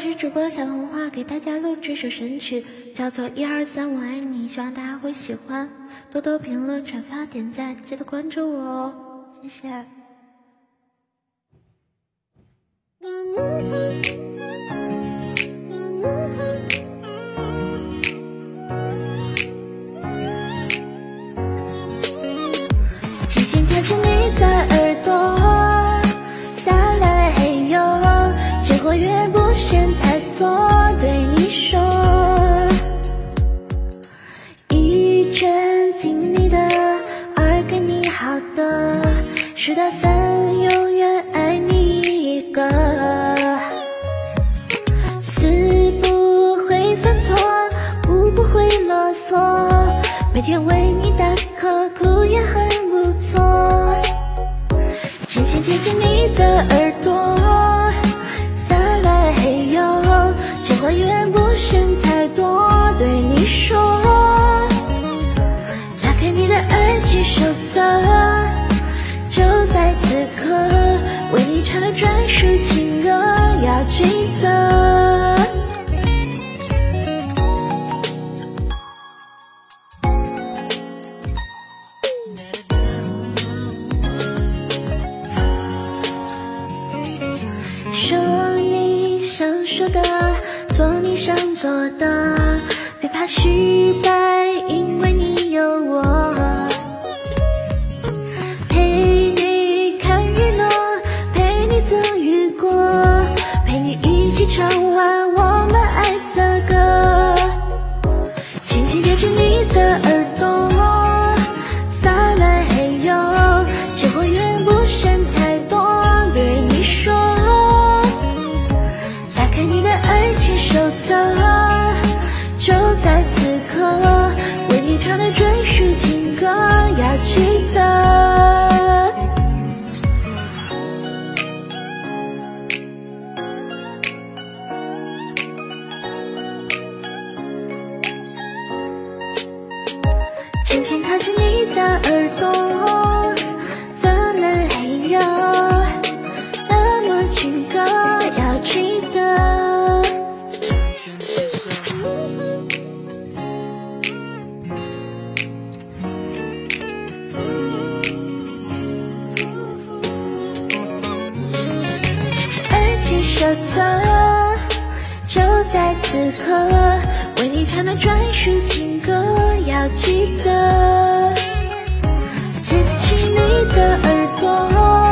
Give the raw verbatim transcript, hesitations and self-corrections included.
是主播小童话，给大家录制首神曲，叫做一二三我爱你，希望大家会喜欢，多多评论、转发、点赞，记得关注我哦，谢谢。轻轻贴着你在耳朵，撒来嘿呦，结果越不嫌太多，对你说，一针听你的，二给你好的，数到三永远爱你一个，四不会犯错，五不会啰嗦，每天为你打刻苦也很不错，轻轻贴着你的耳朵，撒来嘿呦，情话远不嫌太多，对你说，打开你的爱情手册，就在此刻，为你唱的专属情歌，要记得。说你想说的，做你想做的，别怕失败，因为你有我，陪你看日落，陪你走雨过，陪你一起唱完我们爱的歌，轻轻贴着你的耳朵，撒来嘿呦，结果远不嫌太多，对你说，打开你的爱情手册，就在此刻，为你唱的专属情歌，要记得。轻轻踏着你的耳朵，撒来嘿呦，那么情歌要记得。爱情手册，就在此刻，为你唱的专属情歌，要记得。贴起你的耳朵。